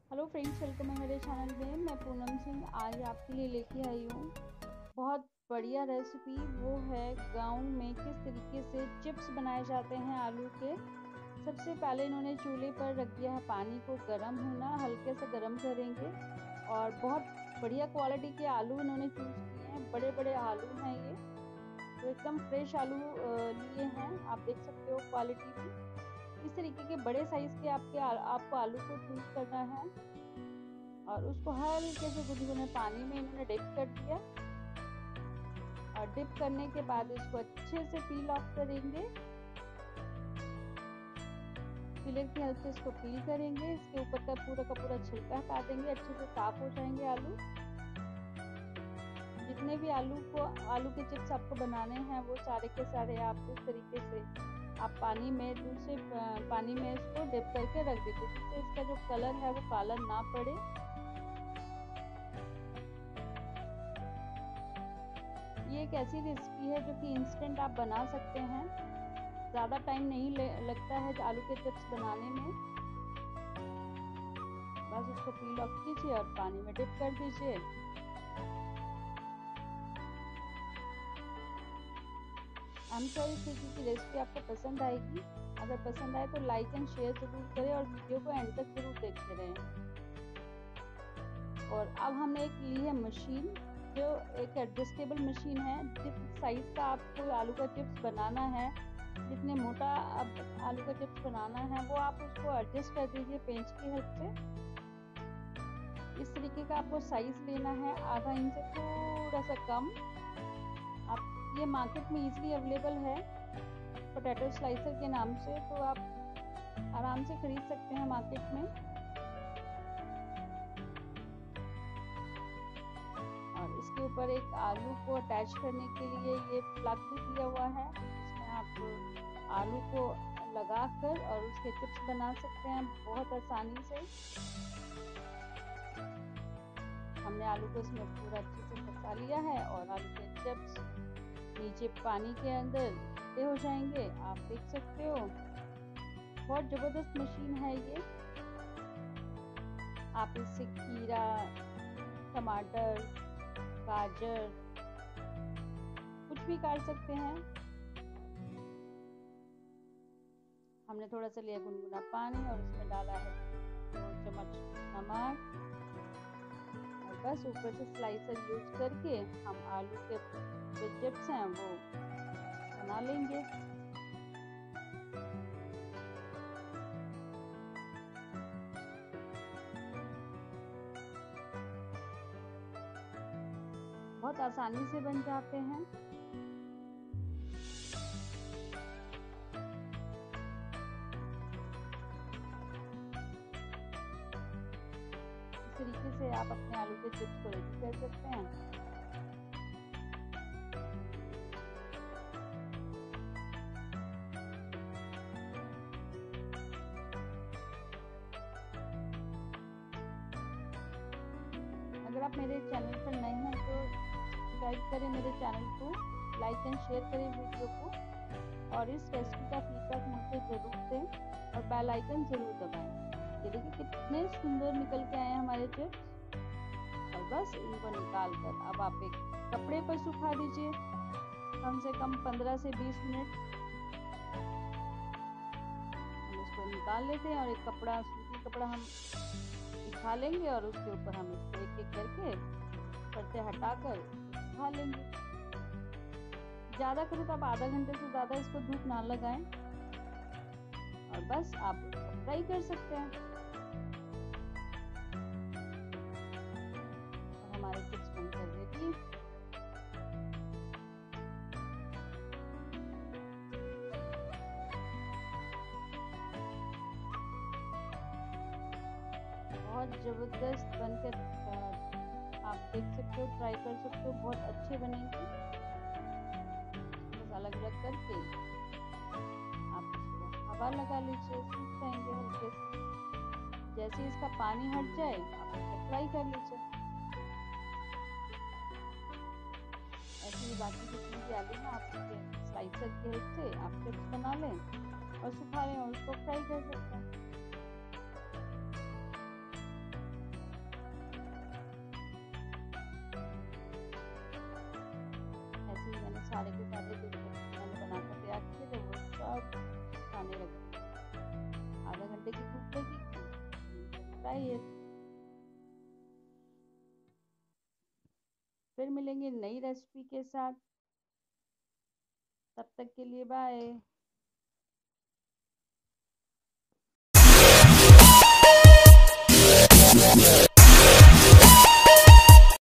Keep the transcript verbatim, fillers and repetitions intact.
Hello friends, welcome है मेरे channel में। मैं पूनम सिंह आज आपके लिए लेके आई हूँ बहुत बढ़िया रेसिपी। वो है गाँव में किस तरीके से चिप्स बनाए जाते हैं आलू के। सबसे पहले इन्होंने चूल्हे पर रख दिया है पानी को गर्म होना, हल्के से गर्म करेंगे। और बहुत बढ़िया क्वालिटी के आलू इन्होंने चूज किए हैं, बड़े बड़े आलू हैं ये। तो एकदम फ्रेश आलू अ, लिए हैं, आप देख सकते हो क्वालिटी भी। इस तरीके के बड़े साइज के आपके आ, आपको आलू को चूज करना है। और उसको हल्के से गुनगुने पानी में इन्होंने डिप कर दिया। और डिप करने के बाद इसको अच्छे से पील ऑफ करेंगे। पीलर की हेल्प से इसको पील करेंगे, इसके ऊपर का पूरा का पूरा छिलका हटा देंगे, अच्छे से साफ हो जाएंगे आलू। जितने भी आलू को आलू के चिप्स आपको बनाने हैं वो सारे के सारे आप इस तरीके से आप पानी में दूसरे पानी में इसको डिप करके रख दीजिए, जिससे इसका जो कलर है वो काला ना पड़े। ये एक ऐसी रेसिपी है जो कि इंस्टेंट आप बना सकते हैं। ज्यादा टाइम नहीं लगता है आलू के चिप्स बनाने में। बस उसको पील ऑफ कीजिए और पानी में डिप कर दीजिए। आई एम श्योर इस तरीके की रेसिपी आपको पसंद आएगी। अगर पसंद आए तो लाइक एंड शेयर जरूर करें और वीडियो को एंड तक जरूर देखते रहें। और अब हमने एक ली है मशीन, जो एक एडजस्टेबल मशीन है। जिस साइज का आपको आलू का चिप्स बनाना है, जितने मोटा अब आलू का चिप्स बनाना है, वो आप उसको एडजस्ट कर दीजिए पेंच की हेल्प से। इस तरीके का आपको साइज लेना है, आधा इंच से थोड़ा सा कम। आप ये मार्केट में इजीली अवेलेबल है पोटैटो स्लाइसर के नाम से, तो आप आराम से खरीद सकते हैं मार्केट में। और इसके ऊपर एक आलू को अटैच करने के लिए ये प्लग भी दिया हुआ है, जिसमें आप आलू को लगाकर और उसके चिप्स बना सकते हैं बहुत आसानी से। हमने आलू को इसमें पूरा अच्छे से फंसा लिया है और आलू के चिप्स नीचे पानी के अंदर गीले हो जाएंगे, आप देख सकते हो। बहुत जबरदस्त मशीन है ये। आप इससे खीरा, टमाटर, गाजर कुछ भी काट सकते हैं। हमने थोड़ा सा लिया गुनगुना पानी और उसमें डाला है दो चम्मच नमक। और बस ऊपर से स्लाइसर यूज करके हम आलू के जो चिप्स हैं वो बना लेंगे। बहुत आसानी से बन जाते हैं। इस तरीके से आप अपने आलू के चिप्स को रेडी कर सकते हैं। अगर आप मेरे चैनल पर नए हैं तो सब्सक्राइब करें मेरे चैनल को, लाइक एंड शेयर करें वीडियो को। और इस रेसिपी का फीडबैक मुझे जरूर दें और बेल आइकन जरूर दबाएं। ये देखिए कितने सुंदर निकल के आए हैं हमारे चिप्स। और बस इनको निकाल कर अब आप एक कपड़े पर सुखा दीजिए, कम से कम पंद्रह से बीस मिनट। हम इसको निकाल लेते हैं और एक कपड़ा, सूती कपड़ा हम बिछा लेंगे और उसके ऊपर हम इसको एक एक करके परतें हटाकर सुखा लेंगे। ज्यादा करें तो आप आधा घंटे से ज्यादा इसको धूप ना लगाएं और बस आप उसको फ्राई कर सकते हैं। और हमारे चिप्स बनकर रेडी। बहुत जबरदस्त बनकर आप देख सकते हो, ट्राई कर सकते हो, बहुत अच्छे बनेंगे। बस अलग अलग करके आप इसको हवा लगा लीजिए, सूख जाएंगे हल्के से। जैसे इसका पानी हट जाए आप इसको फ्राई कर लीजिए। ऐसे ही बाकी जितने भी आलू हैं आप उसके स्लाइसर की हेल्प से आप चिप्स बना लें और सुखा लें और उसको फ्राई कर सकते हैं। सारे के सारे जो चिप्स मैंने बनाकर तैयार किए थे वो सब खाने लगे। आधा घंटे की भूख लगी थी, बताइए। फिर मिलेंगे नई रेसिपी के साथ, तब तक के लिए बाय।